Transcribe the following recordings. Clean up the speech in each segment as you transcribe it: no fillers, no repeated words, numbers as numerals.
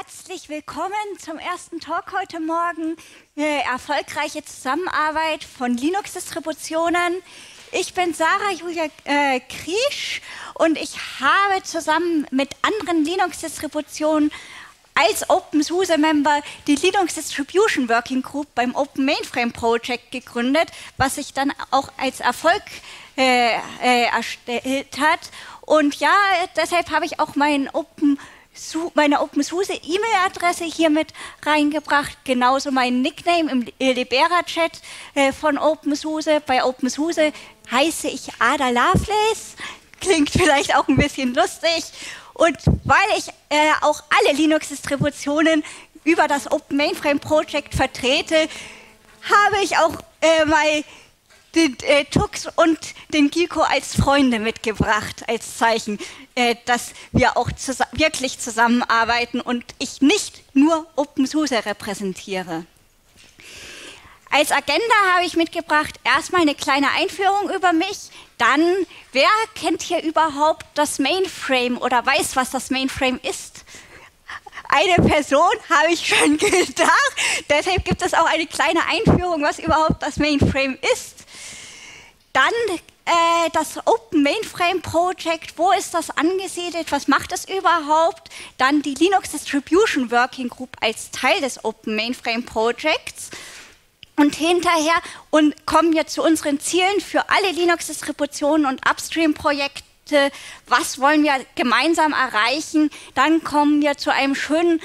Herzlich willkommen zum ersten Talk heute Morgen. Erfolgreiche Zusammenarbeit von Linux-Distributionen. Ich bin Sarah Julia Kriesch und ich habe zusammen mit anderen Linux-Distributionen als OpenSUSE-Member die Linux Distribution Working Group beim Open Mainframe Project gegründet, was sich dann auch als Erfolg erstellt hat. Und ja, deshalb habe ich auch meine OpenSUSE E-Mail-Adresse hier mit reingebracht, genauso mein Nickname im Libera-Chat von OpenSUSE. Bei OpenSUSE heiße ich Ada Lovelace, klingt vielleicht auch ein bisschen lustig. Und weil ich auch alle Linux-Distributionen über das Open Mainframe Project vertrete, habe ich auch mal den Tux und den Giko als Freunde mitgebracht, als Zeichen, dass wir auch wirklich zusammenarbeiten und ich nicht nur OpenSUSE repräsentiere. Als Agenda habe ich mitgebracht erstmal eine kleine Einführung über mich, dann, wer kennt hier überhaupt das Mainframe oder weiß, was das Mainframe ist? Eine Person habe ich schon gedacht, deshalb gibt es auch eine kleine Einführung, was überhaupt das Mainframe ist. Dann das Open Mainframe Project, wo ist das angesiedelt, was macht es überhaupt? Dann die Linux Distribution Working Group als Teil des Open Mainframe Projects. Und hinterher kommen wir zu unseren Zielen für alle Linux-Distributionen und Upstream-Projekte. Was wollen wir gemeinsam erreichen? Dann kommen wir zu einer schönen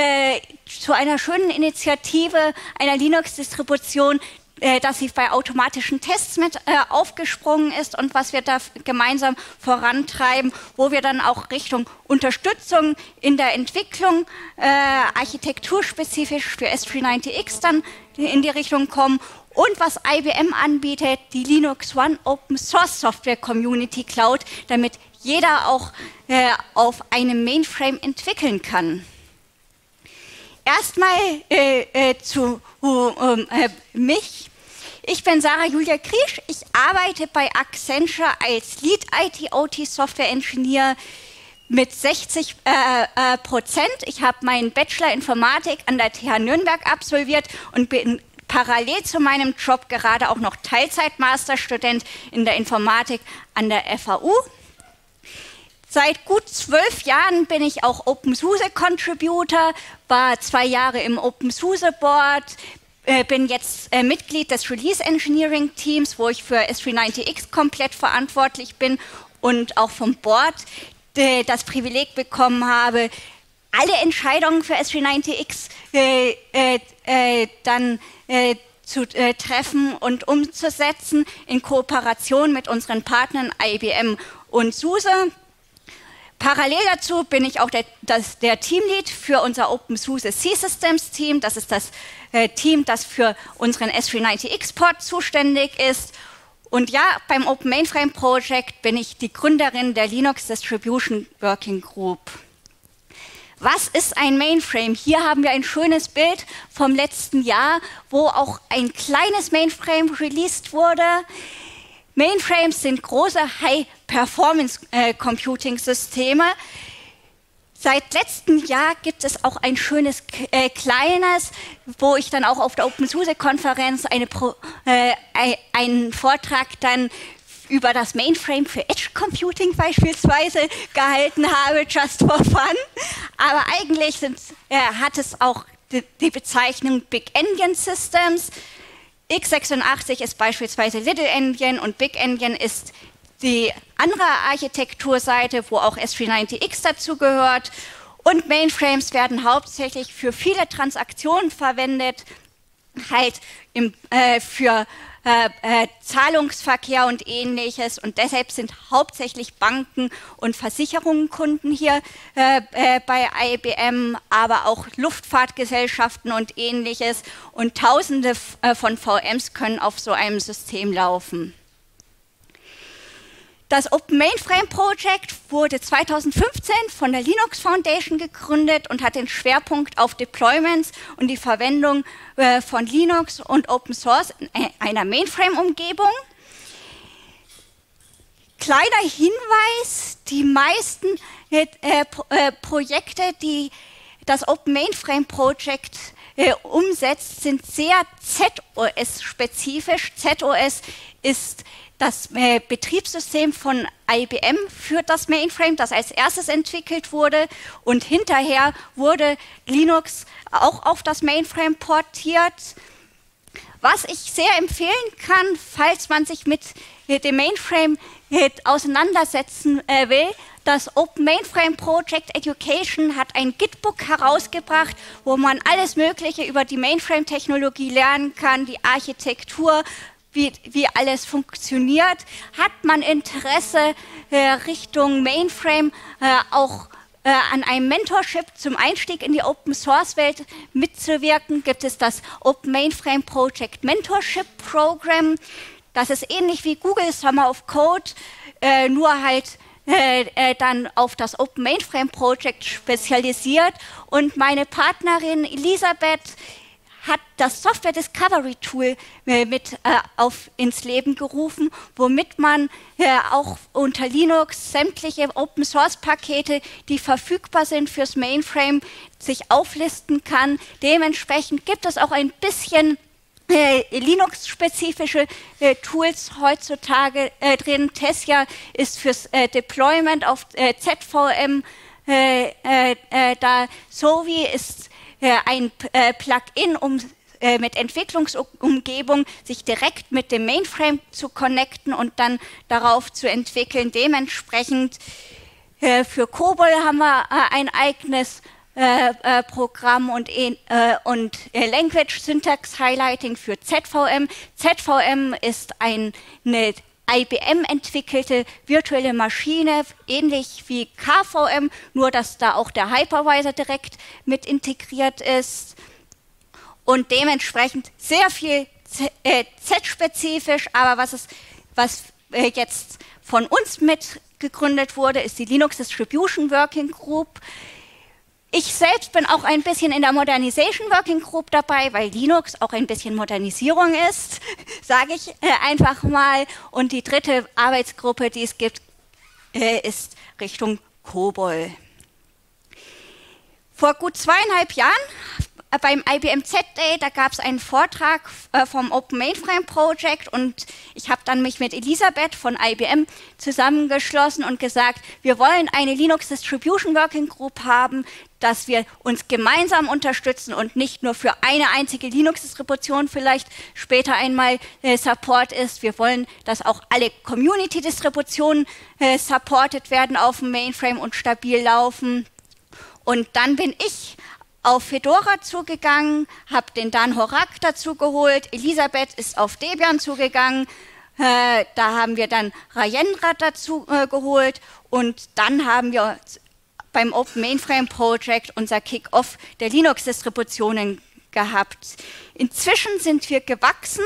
Initiative einer Linux-Distribution, dass sie bei automatischen Tests mit aufgesprungen ist und was wir da gemeinsam vorantreiben, wo wir dann auch Richtung Unterstützung in der Entwicklung architekturspezifisch für S390X dann in die Richtung kommen und was IBM anbietet, die Linux One Open Source Software Community Cloud, damit jeder auch auf einem Mainframe entwickeln kann. Erstmal zu mich. Ich bin Sarah Julia Kriesch. Ich arbeite bei Accenture als Lead IT/OT Software Engineer mit 60%. Ich habe meinen Bachelor Informatik an der TH Nürnberg absolviert und bin parallel zu meinem Job gerade auch noch Teilzeit-Masterstudent in der Informatik an der FAU. Seit gut 12 Jahren bin ich auch OpenSUSE-Contributor, war 2 Jahre im OpenSUSE-Board, bin jetzt Mitglied des Release Engineering Teams, wo ich für S390X komplett verantwortlich bin und auch vom Board das Privileg bekommen habe, alle Entscheidungen für S390X dann zu treffen und umzusetzen in Kooperation mit unseren Partnern IBM und SUSE. Parallel dazu bin ich auch der Teamlead für unser OpenSUSE C-Systems Team. Das ist das Team, das für unseren S390X-Port zuständig ist. Und ja, beim Open Mainframe Project bin ich die Gründerin der Linux Distribution Working Group. Was ist ein Mainframe? Hier haben wir ein schönes Bild vom letzten Jahr, wo auch ein kleines Mainframe released wurde. Mainframes sind große High-Performance-Computing-Systeme. Seit letztem Jahr gibt es auch ein schönes kleines, wo ich dann auch auf der OpenSUSE-Konferenz einen Vortrag dann über das Mainframe für Edge Computing beispielsweise gehalten habe, just for fun. Aber eigentlich hat es auch die Bezeichnung Big Endian Systems. x86 ist beispielsweise Little Endian und Big Endian ist die andere Architekturseite, wo auch S390X dazugehört. Und Mainframes werden hauptsächlich für viele Transaktionen verwendet, halt für Zahlungsverkehr und Ähnliches. Und deshalb sind hauptsächlich Banken und Versicherungen Kunden hier bei IBM, aber auch Luftfahrtgesellschaften und Ähnliches. Und Tausende von VMs können auf so einem System laufen. Das Open Mainframe Project wurde 2015 von der Linux Foundation gegründet und hat den Schwerpunkt auf Deployments und die Verwendung von Linux und Open Source in einer Mainframe-Umgebung. Kleiner Hinweis, die meisten Projekte, die das Open Mainframe Project umsetzt, sind sehr ZOS-spezifisch. ZOS ist das Betriebssystem von IBM für das Mainframe, das als erstes entwickelt wurde, und hinterher wurde Linux auch auf das Mainframe portiert. Was ich sehr empfehlen kann, falls man sich mit dem Mainframe auseinandersetzen will, das Open Mainframe Project Education hat ein Gitbook herausgebracht, wo man alles Mögliche über die Mainframe-Technologie lernen kann, die Architektur, wie alles funktioniert. Hat man Interesse Richtung Mainframe auch an einem Mentorship zum Einstieg in die Open-Source-Welt mitzuwirken, gibt es das Open Mainframe Project Mentorship Program. Das ist ähnlich wie Google Summer of Code, nur halt dann auf das Open Mainframe Project spezialisiert. Und meine Partnerin Elisabeth hat das Software Discovery Tool mit ins Leben gerufen, womit man auch unter Linux sämtliche Open Source Pakete, die verfügbar sind fürs Mainframe, sich auflisten kann. Dementsprechend gibt es auch ein bisschen Linux-spezifische Tools heutzutage drin. Tessia ist fürs Deployment auf ZVM da. Zowie ist ein Plugin, um mit Entwicklungsumgebung sich direkt mit dem Mainframe zu connecten und dann darauf zu entwickeln. Dementsprechend für COBOL haben wir ein eigenes Programm und Language Syntax Highlighting für ZVM. ZVM ist eine IBM-entwickelte virtuelle Maschine, ähnlich wie KVM, nur dass da auch der Hypervisor direkt mit integriert ist und dementsprechend sehr viel Z-spezifisch, aber was jetzt von uns mit gegründet wurde, ist die Linux Distribution Working Group. Ich selbst bin auch ein bisschen in der Modernization Working Group dabei, weil Linux auch ein bisschen Modernisierung ist, sage ich einfach mal. Und die dritte Arbeitsgruppe, die es gibt, ist Richtung COBOL. Vor gut 2,5 Jahren beim IBM Z-Day, da gab es einen Vortrag vom Open Mainframe Project und ich habe dann mich mit Elisabeth von IBM zusammengeschlossen und gesagt, wir wollen eine Linux Distribution Working Group haben, dass wir uns gemeinsam unterstützen und nicht nur für eine einzige Linux-Distribution vielleicht später einmal Support ist. Wir wollen, dass auch alle Community-Distributionen supported werden auf dem Mainframe und stabil laufen. Und dann bin ich auf Fedora zugegangen, habe den Dan Horak dazu geholt, Elisabeth ist auf Debian zugegangen, da haben wir dann Rajendra dazu geholt und dann haben wir beim Open Mainframe Project unser Kick-Off der Linux-Distributionen gehabt. Inzwischen sind wir gewachsen.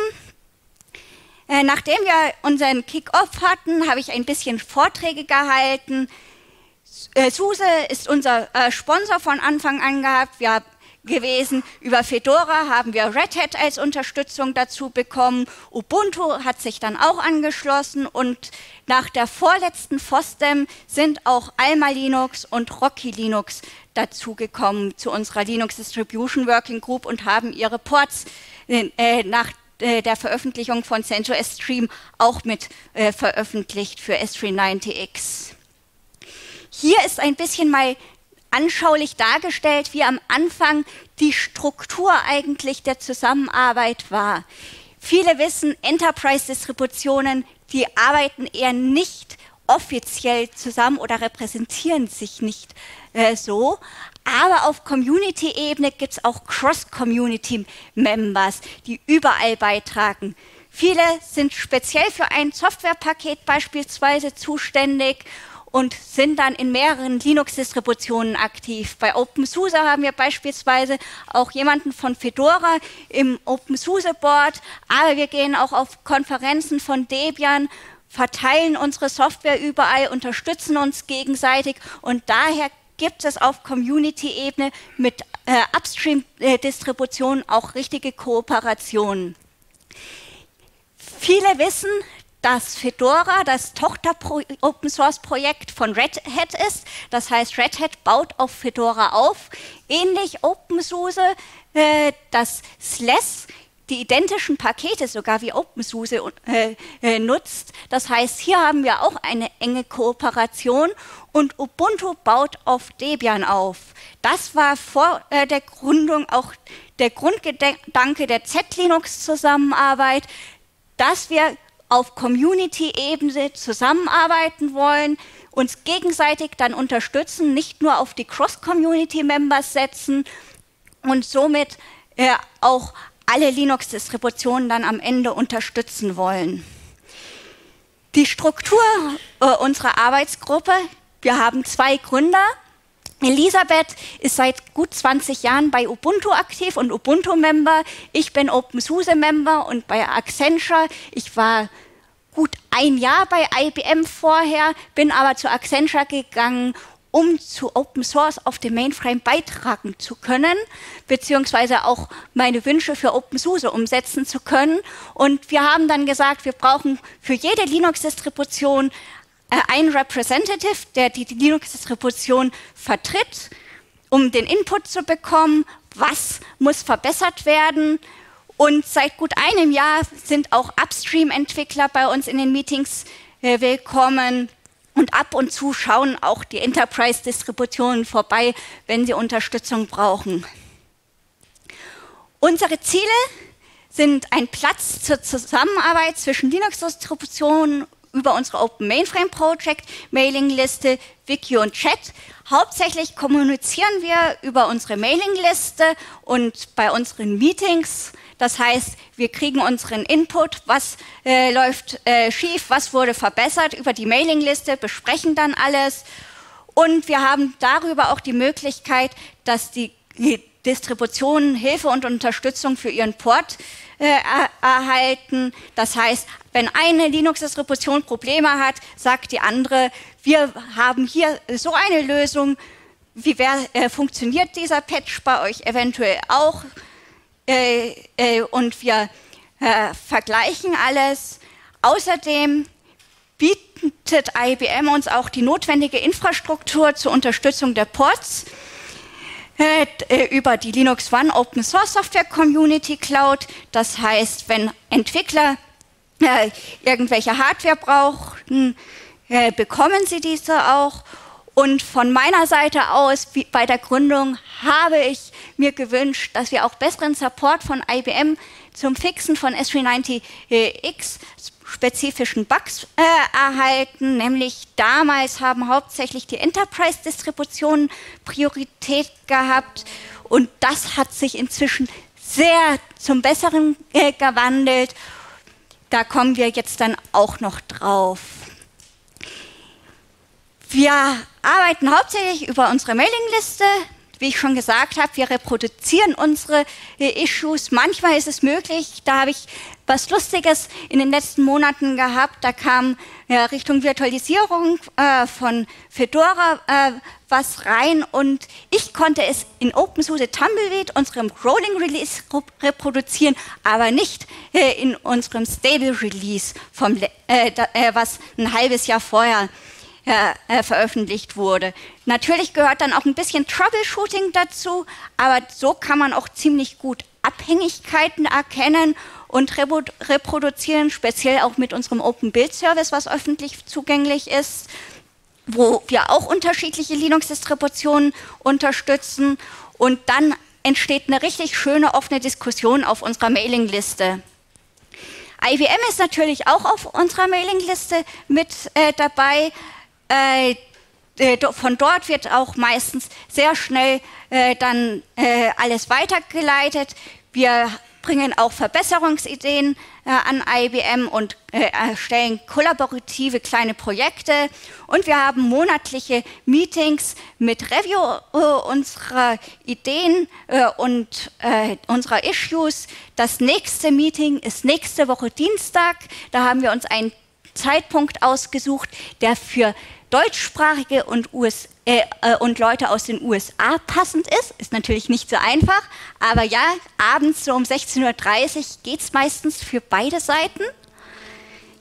Nachdem wir unseren Kick-Off hatten, habe ich ein bisschen Vorträge gehalten. SUSE ist unser Sponsor von Anfang an gewesen. Über Fedora haben wir Red Hat als Unterstützung dazu bekommen. Ubuntu hat sich dann auch angeschlossen und nach der vorletzten FOSDEM sind auch Alma Linux und Rocky Linux dazugekommen zu unserer Linux Distribution Working Group und haben ihre Ports nach der Veröffentlichung von CentOS Stream auch mit veröffentlicht für S390X. Hier ist ein bisschen mal anschaulich dargestellt, wie am Anfang die Struktur eigentlich der Zusammenarbeit war. Viele wissen, Enterprise-Distributionen, die arbeiten eher nicht offiziell zusammen oder repräsentieren sich nicht so. Aber auf Community-Ebene gibt es auch Cross-Community-Members, die überall beitragen. Viele sind speziell für ein Softwarepaket beispielsweise zuständig und sind dann in mehreren Linux-Distributionen aktiv. Bei OpenSUSE haben wir beispielsweise auch jemanden von Fedora im OpenSUSE-Board, aber wir gehen auch auf Konferenzen von Debian, verteilen unsere Software überall, unterstützen uns gegenseitig und daher gibt es auf Community-Ebene mit Upstream-Distributionen auch richtige Kooperationen. Viele wissen, dass Fedora das Tochter-Open-Source-Projekt von Red Hat ist. Das heißt, Red Hat baut auf Fedora auf. Ähnlich OpenSUSE, das SLES die identischen Pakete sogar wie OpenSUSE nutzt. Das heißt, hier haben wir auch eine enge Kooperation und Ubuntu baut auf Debian auf. Das war vor der Gründung auch der Grundgedanke der Z-Linux-Zusammenarbeit, dass wir auf Community-Ebene zusammenarbeiten wollen, uns gegenseitig dann unterstützen, nicht nur auf die Cross-Community-Members setzen und somit auch alle Linux-Distributionen dann am Ende unterstützen wollen. Die Struktur unserer Arbeitsgruppe, wir haben 2 Gründer. Elisabeth ist seit gut 20 Jahren bei Ubuntu aktiv und Ubuntu-Member. Ich bin OpenSUSE-Member und bei Accenture. Ich war gut 1 Jahr bei IBM vorher, bin aber zu Accenture gegangen, um zu Open Source auf dem Mainframe beitragen zu können, beziehungsweise auch meine Wünsche für OpenSUSE umsetzen zu können. Und wir haben dann gesagt, wir brauchen für jede Linux-Distribution einen Representative, der die Linux-Distribution vertritt, um den Input zu bekommen, was muss verbessert werden. Und seit gut 1 Jahr sind auch Upstream-Entwickler bei uns in den Meetings willkommen. Und ab und zu schauen auch die Enterprise-Distributionen vorbei, wenn sie Unterstützung brauchen. Unsere Ziele sind ein Platz zur Zusammenarbeit zwischen Linux-Distributionen über unsere Open Mainframe Project, Mailingliste, Wiki und Chat. Hauptsächlich kommunizieren wir über unsere Mailingliste und bei unseren Meetings. Das heißt, wir kriegen unseren Input, was läuft schief, was wurde verbessert über die Mailingliste, besprechen dann alles. Und wir haben darüber auch die Möglichkeit, dass die Distributionen Hilfe und Unterstützung für ihren Port erhalten. Das heißt, wenn eine Linux-Distribution Probleme hat, sagt die andere, wir haben hier so eine Lösung, wie funktioniert dieser Patch bei euch eventuell auch? Und wir vergleichen alles. Außerdem bietet IBM uns auch die notwendige Infrastruktur zur Unterstützung der Ports über die Linux One Open Source Software Community Cloud. Das heißt, wenn Entwickler irgendwelche Hardware brauchen, bekommen sie diese auch. Und von meiner Seite aus, bei der Gründung, habe ich mir gewünscht, dass wir auch besseren Support von IBM zum Fixen von S390X spezifischen Bugs erhalten. Nämlich damals haben hauptsächlich die Enterprise-Distributionen Priorität gehabt und das hat sich inzwischen sehr zum Besseren gewandelt. Da kommen wir jetzt dann auch noch drauf. Wir arbeiten hauptsächlich über unsere Mailingliste. Wie ich schon gesagt habe, wir reproduzieren unsere Issues. Manchmal ist es möglich, da habe ich was Lustiges in den letzten Monaten gehabt. Da kam Richtung Virtualisierung von Fedora was rein und ich konnte es in OpenSUSE Tumbleweed, unserem Rolling Release, reproduzieren, aber nicht in unserem Stable Release, was ein halbes Jahr vorher veröffentlicht wurde. Natürlich gehört dann auch ein bisschen Troubleshooting dazu, aber so kann man auch ziemlich gut Abhängigkeiten erkennen und reproduzieren, speziell auch mit unserem Open Build Service, was öffentlich zugänglich ist, wo wir auch unterschiedliche Linux-Distributionen unterstützen und dann entsteht eine richtig schöne offene Diskussion auf unserer Mailingliste. IBM ist natürlich auch auf unserer Mailingliste mit dabei. Von dort wird auch meistens sehr schnell dann alles weitergeleitet. Wir bringen auch Verbesserungsideen an IBM und erstellen kollaborative kleine Projekte. Und wir haben monatliche Meetings mit Review unserer Ideen und unserer Issues. Das nächste Meeting ist nächste Woche Dienstag. Da haben wir uns einen Zeitpunkt ausgesucht, der für Deutschsprachige und Leute aus den USA passend ist. Ist natürlich nicht so einfach, aber ja, abends so um 16:30 Uhr geht es meistens für beide Seiten.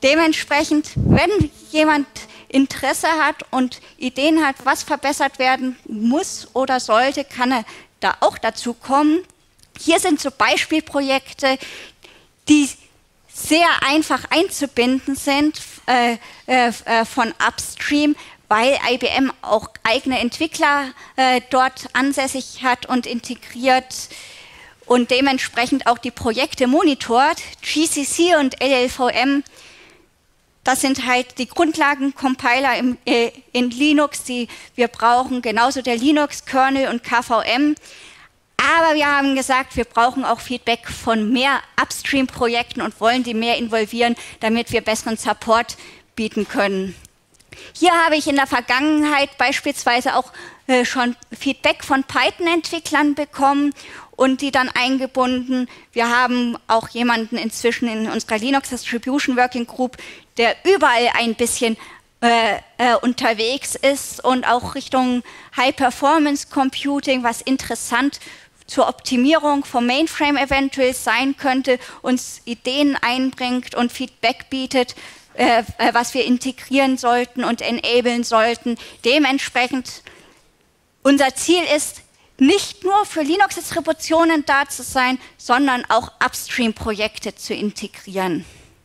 Dementsprechend, wenn jemand Interesse hat und Ideen hat, was verbessert werden muss oder sollte, kann er da auch dazu kommen. Hier sind so Beispielprojekte, die sehr einfach einzubinden sind von Upstream, weil IBM auch eigene Entwickler dort ansässig hat und integriert und dementsprechend auch die Projekte monitort. GCC und LLVM, das sind halt die Grundlagen-Compiler in Linux, die wir brauchen, genauso der Linux-Kernel und KVM. Aber wir haben gesagt, wir brauchen auch Feedback von mehr Upstream-Projekten und wollen die mehr involvieren, damit wir besseren Support bieten können. Hier habe ich in der Vergangenheit beispielsweise auch schon Feedback von Python-Entwicklern bekommen und die dann eingebunden. Wir haben auch jemanden inzwischen in unserer Linux Distribution Working Group, der überall ein bisschen unterwegs ist und auch Richtung High-Performance Computing, was interessant zur Optimierung vom Mainframe eventuell sein könnte, uns Ideen einbringt und Feedback bietet, was wir integrieren sollten und enablen sollten. Dementsprechend, unser Ziel ist, nicht nur für Linux-Distributionen da zu sein, sondern auch Upstream-Projekte zu integrieren.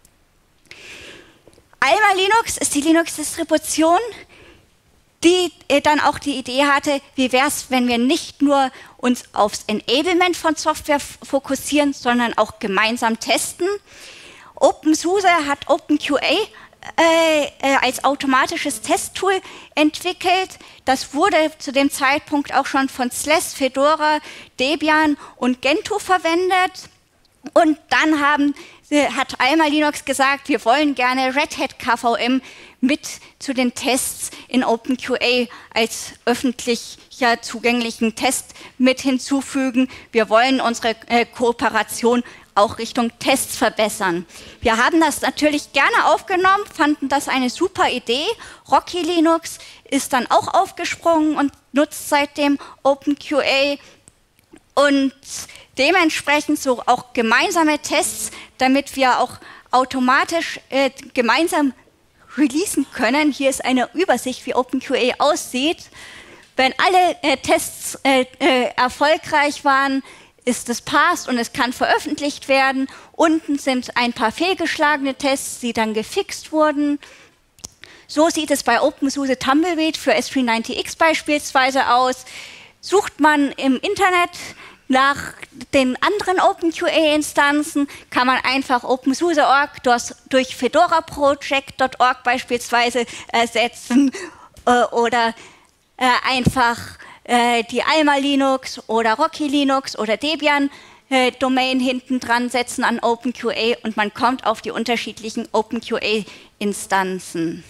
Alma Linux ist die Linux-Distribution, die dann auch die Idee hatte, wie wäre es, wenn wir nicht nur uns aufs Enablement von Software fokussieren, sondern auch gemeinsam testen. OpenSUSE hat OpenQA als automatisches Testtool entwickelt. Das wurde zu dem Zeitpunkt auch schon von SLES, Fedora, Debian und Gentoo verwendet. Und dann hat Alma Linux gesagt, wir wollen gerne Red Hat KVM mit zu den Tests in OpenQA als öffentlicher zugänglichen Test mit hinzufügen. Wir wollen unsere Kooperation auch Richtung Tests verbessern. Wir haben das natürlich gerne aufgenommen, fanden das eine super Idee. Rocky Linux ist dann auch aufgesprungen und nutzt seitdem OpenQA und dementsprechend so auch gemeinsame Tests, damit wir auch automatisch gemeinsam releasen können. Hier ist eine Übersicht, wie OpenQA aussieht. Wenn alle Tests erfolgreich waren, ist es passed und es kann veröffentlicht werden. Unten sind ein paar fehlgeschlagene Tests, die dann gefixt wurden. So sieht es bei OpenSUSE Tumbleweed für S390X beispielsweise aus. Sucht man im Internet nach den anderen OpenQA-Instanzen, kann man einfach OpenSUSE.org durch fedoraproject.org beispielsweise ersetzen oder einfach die Alma Linux oder Rocky Linux oder Debian Domain hinten dran setzen an OpenQA und man kommt auf die unterschiedlichen OpenQA-Instanzen.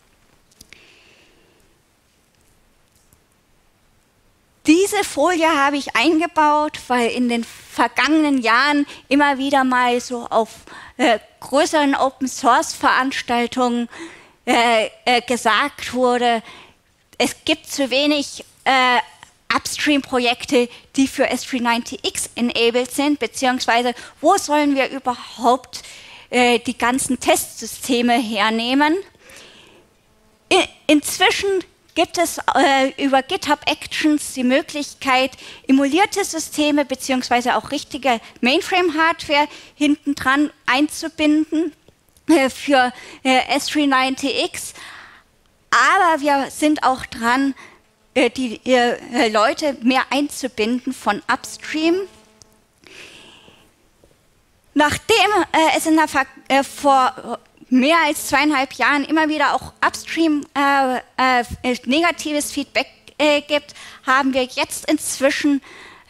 Diese Folie habe ich eingebaut, weil in den vergangenen Jahren immer wieder mal so auf größeren Open-Source-Veranstaltungen gesagt wurde, es gibt zu wenig Upstream-Projekte, die für S390X enabled sind, beziehungsweise wo sollen wir überhaupt die ganzen Testsysteme hernehmen. Inzwischen gibt es über GitHub Actions die Möglichkeit, emulierte Systeme beziehungsweise auch richtige Mainframe-Hardware hinten dran einzubinden für S390X. Aber wir sind auch dran, die Leute mehr einzubinden von Upstream. Nachdem es vor mehr als 2,5 Jahren immer wieder auch Upstream negatives Feedback gibt, haben wir jetzt inzwischen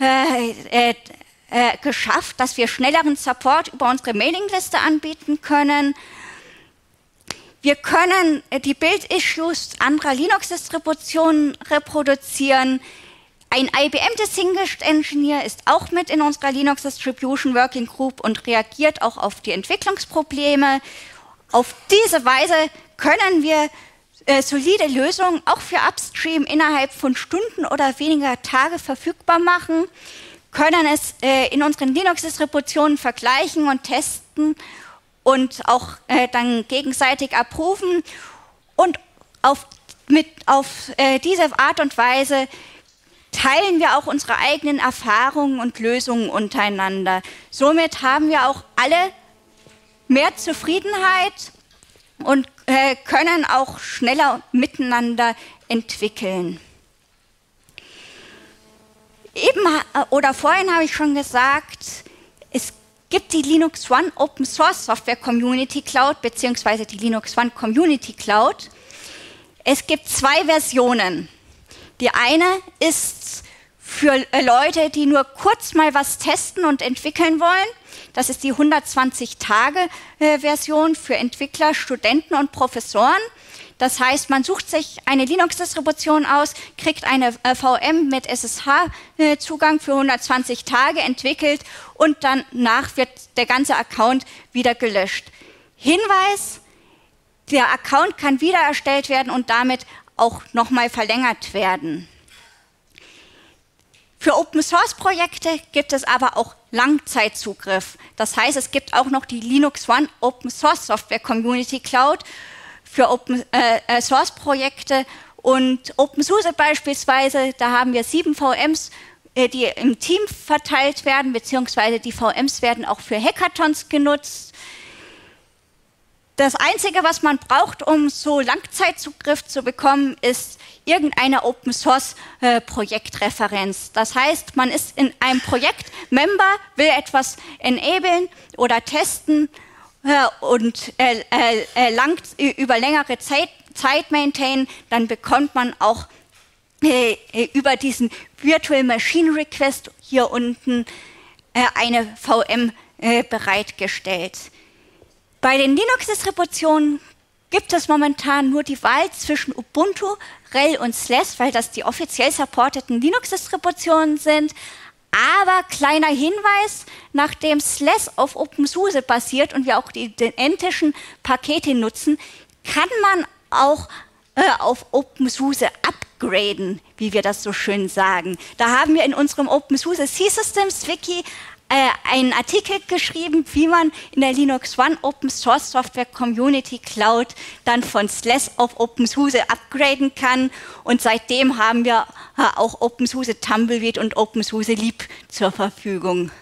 geschafft, dass wir schnelleren Support über unsere Mailingliste anbieten können. Wir können die Build-Issues anderer Linux-Distributionen reproduzieren. Ein IBM Distinguished Engineer ist auch mit in unserer Linux Distribution Working Group und reagiert auch auf die Entwicklungsprobleme. Auf diese Weise können wir solide Lösungen auch für Upstream innerhalb von Stunden oder weniger Tage verfügbar machen, können es in unseren Linux-Distributionen vergleichen und testen und auch dann gegenseitig approven. Und auf diese Art und Weise teilen wir auch unsere eigenen Erfahrungen und Lösungen untereinander. Somit haben wir auch alle mehr Zufriedenheit und können auch schneller miteinander entwickeln. Vorhin habe ich schon gesagt, es gibt die Linux One Open Source Software Community Cloud bzw. die Linux One Community Cloud. Es gibt 2 Versionen. Die eine ist für Leute, die nur kurz mal was testen und entwickeln wollen. Das ist die 120-Tage-Version für Entwickler, Studenten und Professoren. Das heißt, man sucht sich eine Linux-Distribution aus, kriegt eine VM mit SSH-Zugang für 120 Tage entwickelt und danach wird der ganze Account wieder gelöscht. Hinweis, der Account kann wieder erstellt werden und damit auch nochmal verlängert werden. Für Open-Source-Projekte gibt es aber auch Langzeitzugriff. Das heißt, es gibt auch noch die Linux One Open Source Software Community Cloud für Open-Source-Projekte und OpenSUSE beispielsweise. Da haben wir 7 VMs, die im Team verteilt werden, beziehungsweise die VMs werden auch für Hackathons genutzt. Das Einzige, was man braucht, um so Langzeitzugriff zu bekommen, ist irgendeine Open-Source-Projektreferenz. Das heißt, man ist in einem Projekt Member, will etwas enablen oder testen und über längere Zeit maintainen, dann bekommt man auch über diesen Virtual Machine Request hier unten eine VM bereitgestellt. Bei den Linux-Distributionen gibt es momentan nur die Wahl zwischen Ubuntu, RHEL und SLES, weil das die offiziell supporteten Linux-Distributionen sind. Aber kleiner Hinweis, nachdem SLES auf OpenSUSE basiert und wir auch die identischen Pakete nutzen, kann man auch auf OpenSUSE upgraden, wie wir das so schön sagen. Da haben wir in unserem OpenSUSE C-Systems Wiki einen Artikel geschrieben, wie man in der Linux One Open Source Software Community Cloud dann von SLES auf OpenSUSE upgraden kann. Und seitdem haben wir auch OpenSUSE Tumbleweed und OpenSUSE Leap zur Verfügung.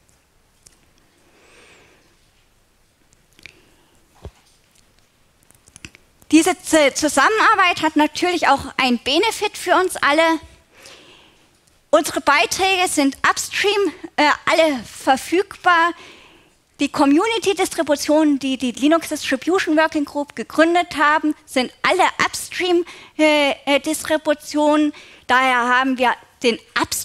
Diese Zusammenarbeit hat natürlich auch einen Benefit für uns alle. Unsere Beiträge sind upstream alle verfügbar. Die Community-Distributionen, die die Linux Distribution Working Group gegründet haben, sind alle Upstream-Distributionen. Daher haben wir den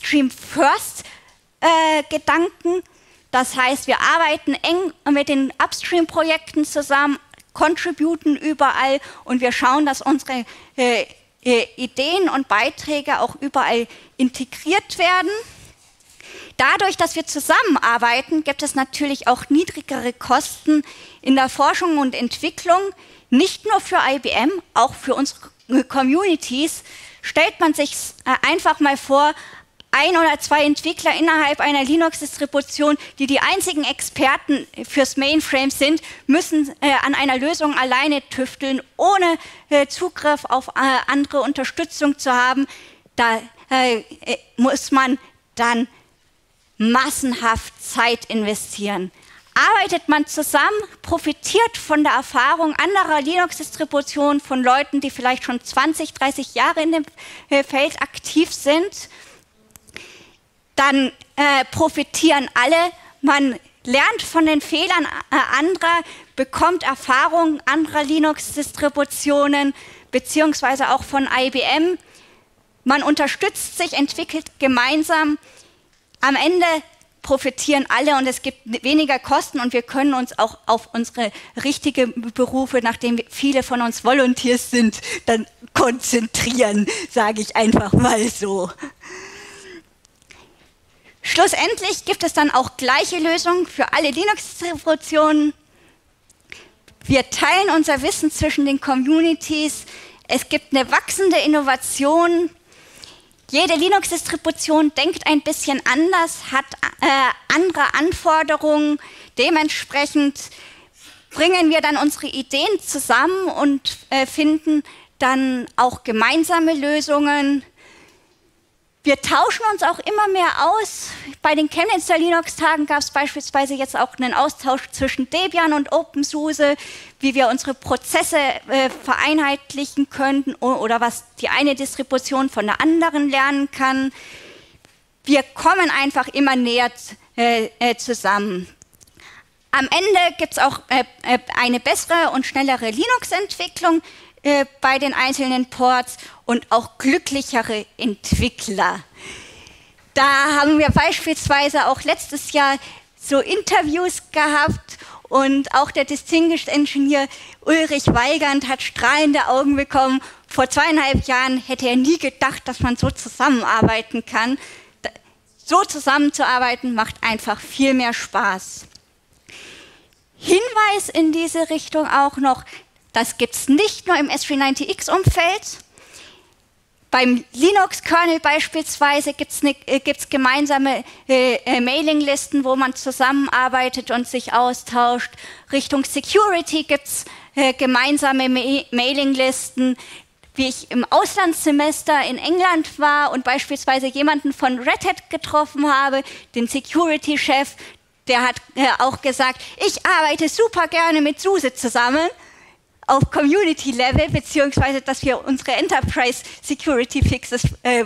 Upstream-First-Gedanken. Das heißt, wir arbeiten eng mit den Upstream-Projekten zusammen, contributen überall und wir schauen, dass unsere Ideen und Beiträge auch überall integriert werden. Dadurch, dass wir zusammenarbeiten, gibt es natürlich auch niedrigere Kosten in der Forschung und Entwicklung, nicht nur für IBM, auch für unsere Communities. Stellt man sich einfach mal vor, 1 oder 2 Entwickler innerhalb einer Linux-Distribution, die die einzigen Experten fürs Mainframe sind, müssen an einer Lösung alleine tüfteln, ohne Zugriff auf andere Unterstützung zu haben. Da muss man dann massenhaft Zeit investieren. Arbeitet man zusammen, profitiert von der Erfahrung anderer Linux-Distributionen, von Leuten, die vielleicht schon 20, 30 Jahre in dem Feld aktiv sind, dann profitieren alle. Man lernt von den Fehlern anderer, bekommt Erfahrung anderer Linux-Distributionen, beziehungsweise auch von IBM. Man unterstützt sich, entwickelt gemeinsam. Am Ende profitieren alle und es gibt weniger Kosten und wir können uns auch auf unsere richtigen Berufe, nachdem viele von uns Volunteers sind, dann konzentrieren, sage ich einfach mal so. Schlussendlich gibt es dann auch gleiche Lösungen für alle Linux-Distributionen. Wir teilen unser Wissen zwischen den Communities. Es gibt eine wachsende Innovation. Jede Linux-Distribution denkt ein bisschen anders, hat andere Anforderungen. Dementsprechend bringen wir dann unsere Ideen zusammen und finden dann auch gemeinsame Lösungen. Wir tauschen uns auch immer mehr aus. Bei den Chemnitzer Linux-Tagen gab es beispielsweise jetzt auch einen Austausch zwischen Debian und OpenSUSE, wie wir unsere Prozesse vereinheitlichen können oder was die eine Distribution von der anderen lernen kann. Wir kommen einfach immer näher zusammen. Am Ende gibt es auch eine bessere und schnellere Linux-Entwicklung bei den einzelnen Ports und auch glücklichere Entwickler. Da haben wir beispielsweise auch letztes Jahr so Interviews gehabt und auch der Distinguished Engineer Ulrich Weigand hat strahlende Augen bekommen. Vor 2,5 Jahren hätte er nie gedacht, dass man so zusammenarbeiten kann. So zusammenzuarbeiten macht einfach viel mehr Spaß. Hinweis in diese Richtung auch noch, das gibt es nicht nur im S390X-Umfeld. Beim Linux-Kernel beispielsweise gibt es gemeinsame Mailinglisten, wo man zusammenarbeitet und sich austauscht. Richtung Security gibt es gemeinsame Mailinglisten. Wie ich im Auslandssemester in England war und beispielsweise jemanden von Red Hat getroffen habe, den Security-Chef, der hat auch gesagt, ich arbeite super gerne mit SUSE zusammen auf Community-Level, beziehungsweise dass wir unsere Enterprise Security Fixes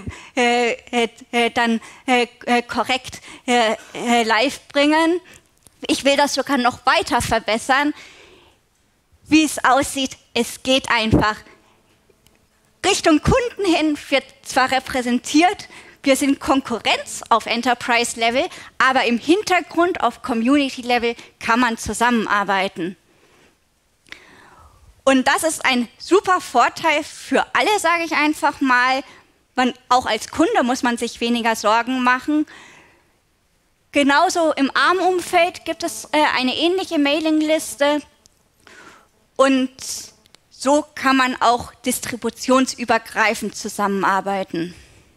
dann korrekt live bringen. Ich will das sogar noch weiter verbessern. Wie es aussieht, es geht einfach. Richtung Kunden hin wird zwar repräsentiert, wir sind Konkurrenz auf Enterprise-Level, aber im Hintergrund auf Community-Level kann man zusammenarbeiten. Und das ist ein super Vorteil für alle, sage ich einfach mal. Auch als Kunde muss man sich weniger Sorgen machen. Genauso im ARM-Umfeld gibt es eine ähnliche Mailingliste und so kann man auch distributionsübergreifend zusammenarbeiten.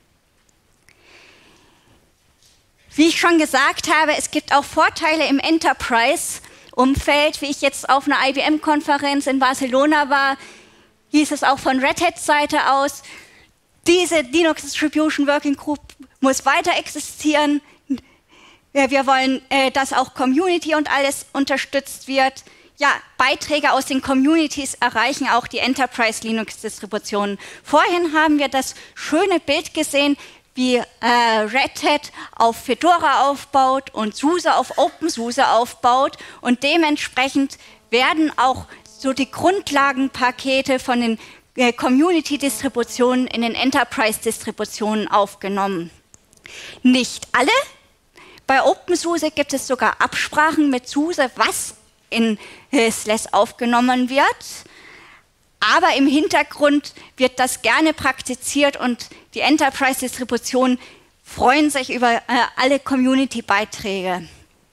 Wie ich schon gesagt habe, es gibt auch Vorteile im Enterprise-Umfeld. Wie ich jetzt auf einer IBM-Konferenz in Barcelona war, hieß es auch von Red Hat-Seite aus, diese Linux Distribution Working Group muss weiter existieren. Wir wollen, dass auch Community und alles unterstützt wird. Ja, Beiträge aus den Communities erreichen auch die Enterprise-Linux-Distributionen. Vorhin haben wir das schöne Bild gesehen, wie Red Hat auf Fedora aufbaut und SUSE auf OpenSUSE aufbaut. Und dementsprechend werden auch so die Grundlagenpakete von den Community-Distributionen in den Enterprise-Distributionen aufgenommen. Nicht alle. Bei OpenSUSE gibt es sogar Absprachen mit SUSE, was in SLES aufgenommen wird. Aber im Hintergrund wird das gerne praktiziert und die Enterprise-Distributionen freuen sich über alle Community-Beiträge.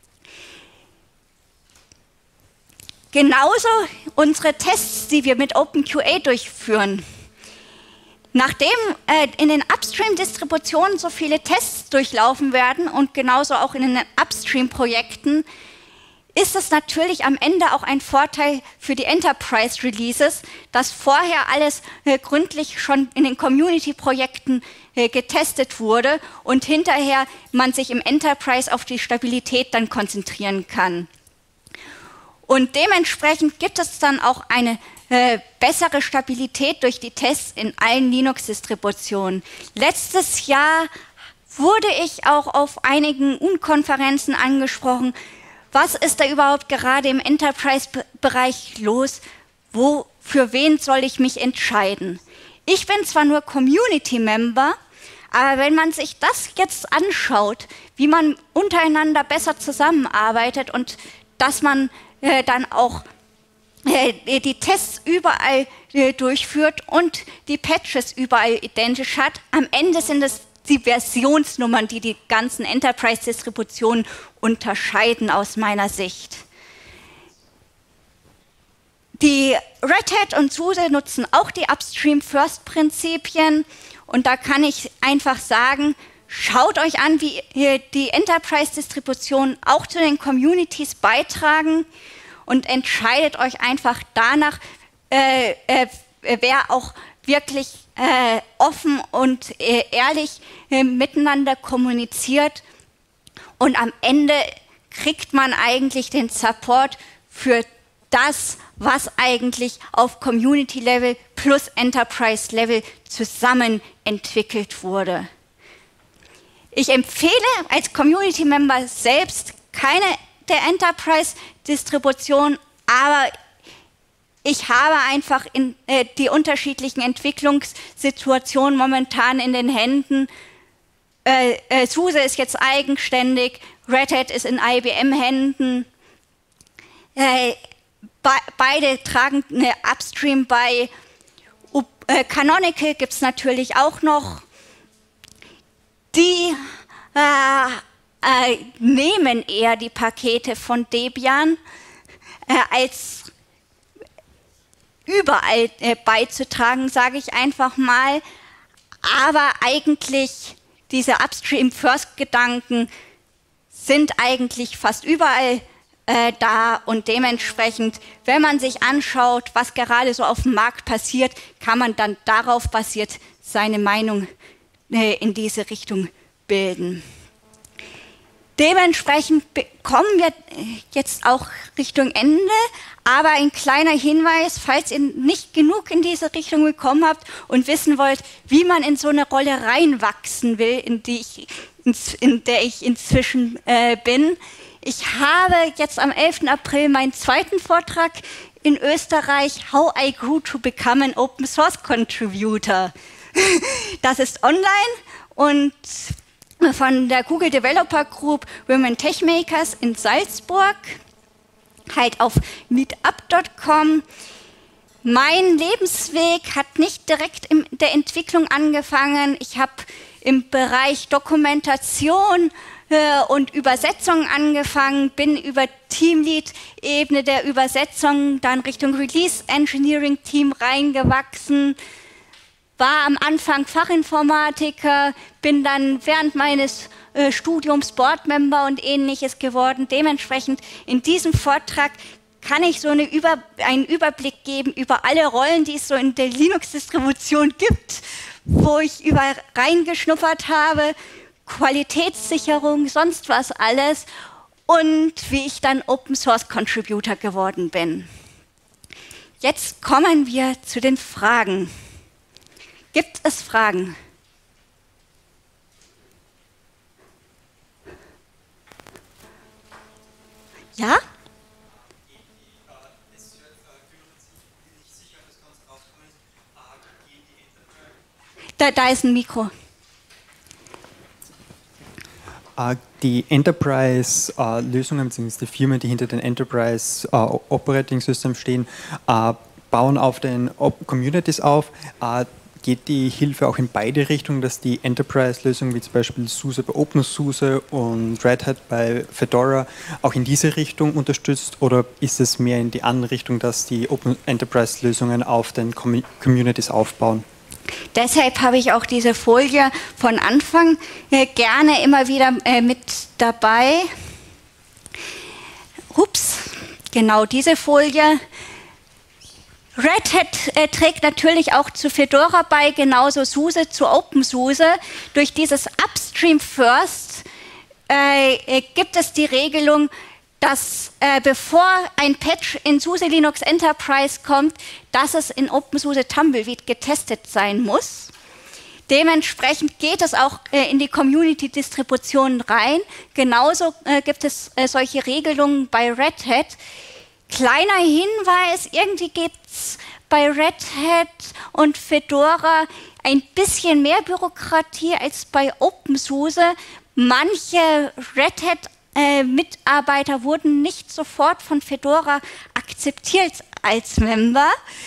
Genauso unsere Tests, die wir mit OpenQA durchführen. Nachdem in den Upstream-Distributionen so viele Tests durchlaufen werden und genauso auch in den Upstream-Projekten, ist es natürlich am Ende auch ein Vorteil für die Enterprise-Releases, dass vorher alles gründlich schon in den Community-Projekten getestet wurde und hinterher man sich im Enterprise auf die Stabilität dann konzentrieren kann. Und dementsprechend gibt es dann auch eine bessere Stabilität durch die Tests in allen Linux-Distributionen. Letztes Jahr wurde ich auch auf einigen Unkonferenzen angesprochen, was ist da überhaupt gerade im Enterprise-Bereich los? Für wen soll ich mich entscheiden? Ich bin zwar nur Community-Member, aber wenn man sich das jetzt anschaut, wie man untereinander besser zusammenarbeitet und dass man dann auch die Tests überall durchführt und die Patches überall identisch hat, am Ende sind es die Versionsnummern, die die ganzen Enterprise-Distributionen unterscheiden aus meiner Sicht. Die Red Hat und SUSE nutzen auch die Upstream-First-Prinzipien und da kann ich einfach sagen, schaut euch an, wie die Enterprise-Distributionen auch zu den Communities beitragen und entscheidet euch einfach danach, wer auch wirklich offen und ehrlich miteinander kommuniziert. Und am Ende kriegt man eigentlich den Support für das, was eigentlich auf Community-Level plus Enterprise-Level zusammen entwickelt wurde. Ich empfehle als Community-Member selbst keine der Enterprise-Distribution, aber ich habe einfach die unterschiedlichen Entwicklungssituationen momentan in den Händen. SUSE ist jetzt eigenständig, Red Hat ist in IBM-Händen. Beide tragen eine Upstream bei. Canonical gibt es natürlich auch noch. Die nehmen eher die Pakete von Debian, als überall beizutragen, sage ich einfach mal. Aber eigentlich diese Upstream-First-Gedanken sind eigentlich fast überall da und dementsprechend, wenn man sich anschaut, was gerade so auf dem Markt passiert, kann man dann darauf basiert seine Meinung in diese Richtung bilden. Dementsprechend kommen wir jetzt auch Richtung Ende, aber ein kleiner Hinweis, falls ihr nicht genug in diese Richtung bekommen habt und wissen wollt, wie man in so eine Rolle reinwachsen will, in der ich inzwischen bin. Ich habe jetzt am 11. April meinen zweiten Vortrag in Österreich, How I Grew to Become an Open Source Contributor. Das ist online und von der Google Developer Group Women Tech Makers in Salzburg, halt auf meetup.com. Mein Lebensweg hat nicht direkt in der Entwicklung angefangen. Ich habe im Bereich Dokumentation und Übersetzung angefangen, bin über Teamlead-Ebene der Übersetzung dann Richtung Release-Engineering-Team reingewachsen, war am Anfang Fachinformatiker, bin dann während meines Studiums Boardmember und Ähnliches geworden. Dementsprechend in diesem Vortrag kann ich so einen Überblick geben über alle Rollen, die es so in der Linux-Distribution gibt, wo ich überall reingeschnuppert habe, Qualitätssicherung, sonst was alles und wie ich dann Open Source Contributor geworden bin. Jetzt kommen wir zu den Fragen. Gibt es Fragen? Ja? Da ist ein Mikro. Die Enterprise-Lösungen bzw. die Firmen, die hinter den Enterprise Operating System stehen, bauen auf den Communities auf. Geht die Hilfe auch in beide Richtungen, dass die Enterprise-Lösungen wie zum Beispiel SUSE bei OpenSUSE und Red Hat bei Fedora auch in diese Richtung unterstützt, oder ist es mehr in die andere Richtung, dass die Open Enterprise-Lösungen auf den Communities aufbauen? Deshalb habe ich auch diese Folie von Anfang gerne immer wieder mit dabei. Ups, genau diese Folie. Red Hat trägt natürlich auch zu Fedora bei, genauso SUSE zu OpenSUSE. Durch dieses Upstream First gibt es die Regelung, dass bevor ein Patch in SUSE Linux Enterprise kommt, dass es in OpenSUSE Tumbleweed getestet sein muss. Dementsprechend geht es auch in die Community-Distributionen rein. Genauso gibt es solche Regelungen bei Red Hat. Kleiner Hinweis, irgendwie gibt es bei Red Hat und Fedora ein bisschen mehr Bürokratie als bei OpenSUSE. Manche Red Hat Mitarbeiter wurden nicht sofort von Fedora akzeptiert als Member.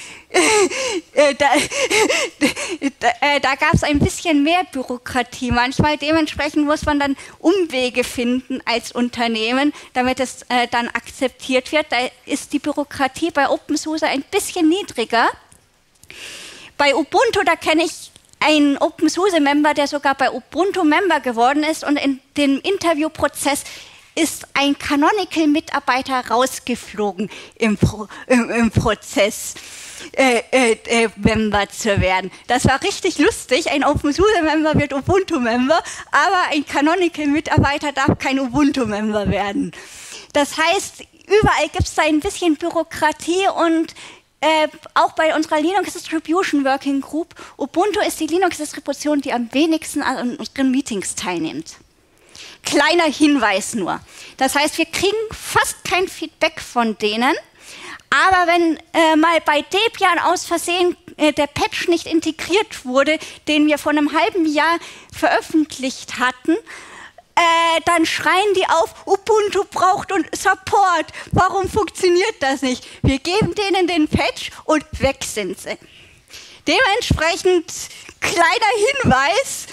Da gab es ein bisschen mehr Bürokratie manchmal. Dementsprechend muss man dann Umwege finden als Unternehmen, damit es dann akzeptiert wird. Da ist die Bürokratie bei OpenSUSE ein bisschen niedriger. Bei Ubuntu, da kenne ich einen OpenSUSE-Member, der sogar bei Ubuntu Member geworden ist und in dem Interviewprozess ist ein Canonical-Mitarbeiter rausgeflogen im Prozess. Member zu werden. Das war richtig lustig. Ein OpenSUSE-Member wird Ubuntu-Member, aber ein Canonical-Mitarbeiter darf kein Ubuntu-Member werden. Das heißt, überall gibt es da ein bisschen Bürokratie und auch bei unserer Linux Distribution Working Group, Ubuntu ist die Linux-Distribution, die am wenigsten an unseren Meetings teilnimmt. Kleiner Hinweis nur. Das heißt, wir kriegen fast kein Feedback von denen. Aber wenn mal bei Debian aus Versehen der Patch nicht integriert wurde, den wir vor einem halben Jahr veröffentlicht hatten, dann schreien die auf, Ubuntu braucht Support. Warum funktioniert das nicht? Wir geben denen den Patch und weg sind sie. Dementsprechend kleiner Hinweis,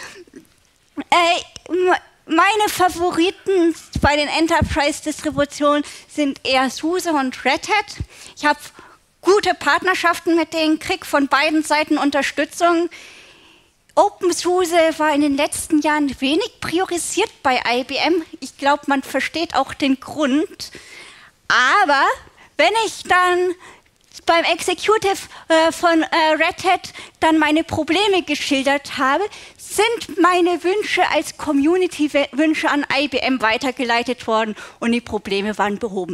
meine Favoriten bei den Enterprise-Distributionen sind eher SUSE und Red Hat. Ich habe gute Partnerschaften mit denen, kriege von beiden Seiten Unterstützung. OpenSUSE war in den letzten Jahren wenig priorisiert bei IBM. Ich glaube, man versteht auch den Grund. Aber wenn ich dann beim Executive von Red Hat dann meine Probleme geschildert habe, sind meine Wünsche als Community-Wünsche an IBM weitergeleitet worden und die Probleme waren behoben.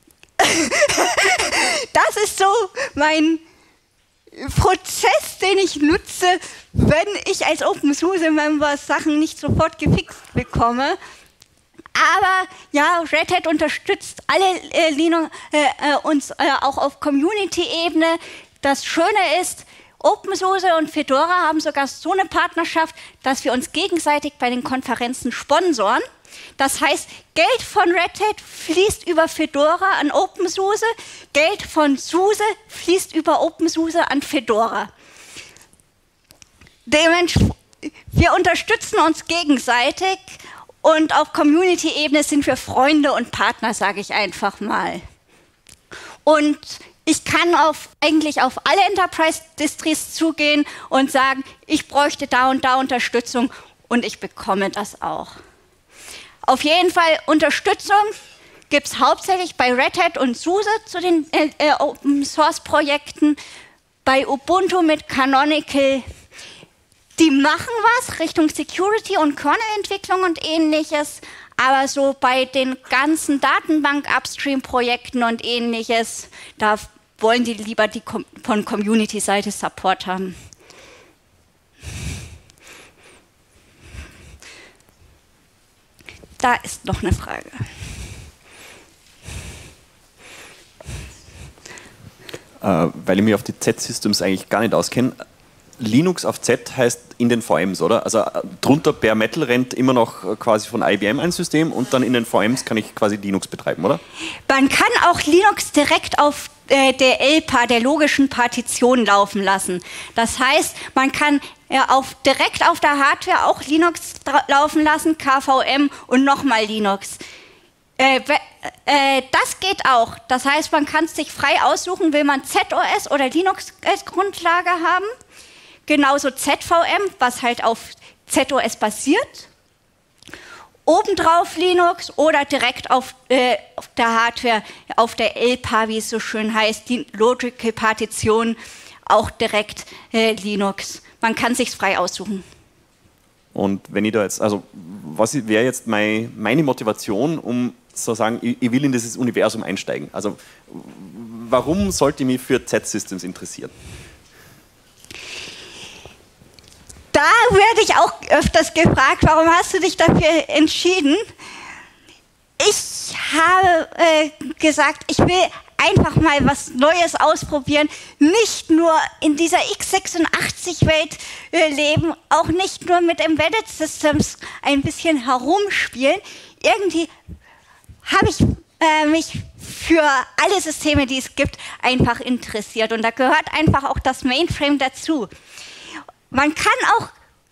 Das ist so mein Prozess, den ich nutze, wenn ich als OpenSUSE-Member Sachen nicht sofort gefixt bekomme. Aber ja, Red Hat unterstützt alle uns auch auf Community-Ebene. Das Schöne ist, OpenSUSE und Fedora haben sogar so eine Partnerschaft, dass wir uns gegenseitig bei den Konferenzen sponsoren. Das heißt, Geld von Red Hat fließt über Fedora an OpenSUSE, Geld von SUSE fließt über OpenSUSE an Fedora. Dementsprechend, wir unterstützen uns gegenseitig und auf Community-Ebene sind wir Freunde und Partner, sage ich einfach mal. Und ich kann eigentlich auf alle Enterprise-Distris zugehen und sagen, ich bräuchte da und da Unterstützung und ich bekomme das auch. Auf jeden Fall Unterstützung gibt es hauptsächlich bei Red Hat und SUSE zu den Open-Source-Projekten. Bei Ubuntu mit Canonical, die machen was Richtung Security und Kernel-Entwicklung und ähnliches, aber so bei den ganzen Datenbank-Upstream-Projekten und ähnliches, da wollen die lieber von Community-Seite Support haben. Da ist noch eine Frage. Weil ich mich auf die Z-Systems eigentlich gar nicht auskenne, Linux auf Z heißt in den VMs, oder? Also drunter Bare Metal rennt immer noch quasi von IBM ein System und dann in den VMs kann ich quasi Linux betreiben, oder? Man kann auch Linux direkt auf der LPA, der logischen Partition, laufen lassen. Das heißt, man kann direkt auf der Hardware auch Linux laufen lassen, KVM und nochmal Linux. Das geht auch. Das heißt, man kann es sich frei aussuchen, will man ZOS oder Linux als Grundlage haben. Genauso ZVM, was halt auf ZOS basiert. Obendrauf Linux oder direkt auf der Hardware, auf der LPA, wie es so schön heißt, die Logical Partition, auch direkt Linux. Man kann es sich frei aussuchen. Und wenn ich da jetzt, also was wäre jetzt meine Motivation, um zu sagen, ich will in dieses Universum einsteigen? Also warum sollte ich mich für Z-Systems interessieren? Da werde ich auch öfters gefragt, warum hast du dich dafür entschieden? Ich habe gesagt, ich will einfach mal was Neues ausprobieren, nicht nur in dieser x86-Welt leben, auch nicht nur mit Embedded Systems ein bisschen herumspielen. Irgendwie habe ich mich für alle Systeme, die es gibt, einfach interessiert. Und da gehört einfach auch das Mainframe dazu. Man kann auch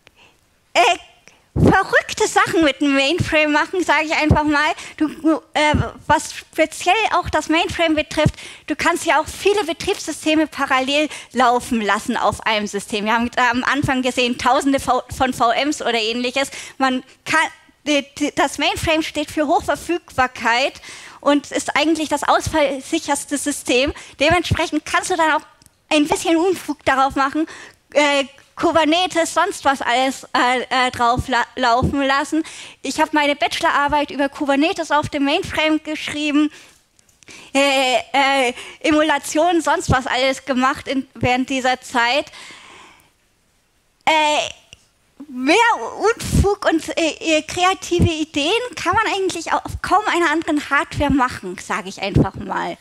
verrückte Sachen mit dem Mainframe machen, sage ich einfach mal. Was speziell auch das Mainframe betrifft, du kannst ja auch viele Betriebssysteme parallel laufen lassen auf einem System. Wir haben am Anfang gesehen, tausende von VMs oder ähnliches. das Mainframe steht für Hochverfügbarkeit und ist eigentlich das ausfallsicherste System. Dementsprechend kannst du dann auch ein bisschen Unfug darauf machen, Kubernetes, sonst was alles drauf laufen lassen. Ich habe meine Bachelorarbeit über Kubernetes auf dem Mainframe geschrieben, Emulationen, sonst was alles gemacht während dieser Zeit. Mehr Unfug und kreative Ideen kann man eigentlich auf kaum einer anderen Hardware machen, sage ich einfach mal.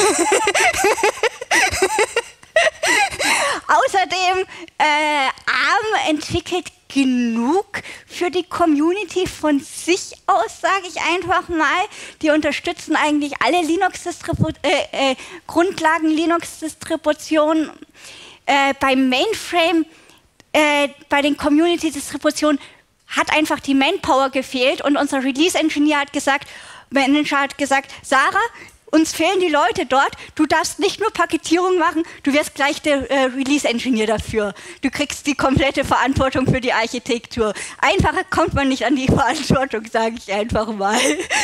Außerdem, ARM entwickelt genug für die Community von sich aus, sage ich einfach mal. Die unterstützen eigentlich alle Grundlagen Linux-Distributionen. Beim Mainframe, bei den Community-Distributionen hat einfach die Manpower gefehlt und unser Release-Engineer hat gesagt, Sarah, uns fehlen die Leute dort, du darfst nicht nur Paketierung machen, du wirst gleich der Release-Engineer dafür. Du kriegst die komplette Verantwortung für die Architektur. Einfacher kommt man nicht an die Verantwortung, sage ich einfach mal.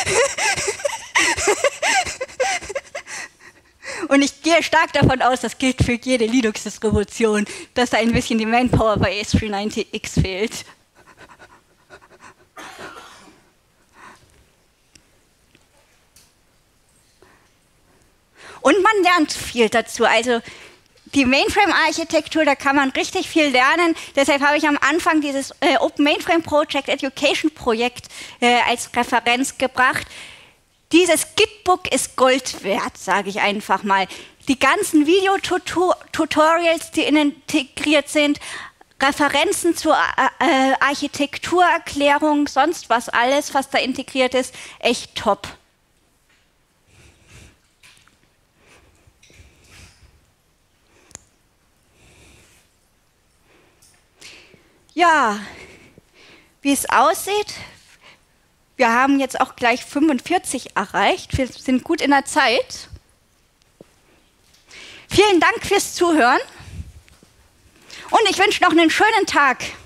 Und ich gehe stark davon aus, das gilt für jede Linux-Distribution, dass da ein bisschen die Manpower bei S390X fehlt. Und man lernt viel dazu. Also die Mainframe-Architektur, da kann man richtig viel lernen. Deshalb habe ich am Anfang dieses Open Mainframe Project Education Projekt als Referenz gebracht. Dieses Gitbook ist Gold wert, sage ich einfach mal. Die ganzen Videotutorials, die integriert sind, Referenzen zur Architekturerklärung, sonst was alles, was da integriert ist, echt top. Ja, wie es aussieht, wir haben jetzt auch gleich 45 erreicht, wir sind gut in der Zeit. Vielen Dank fürs Zuhören und ich wünsche noch einen schönen Tag.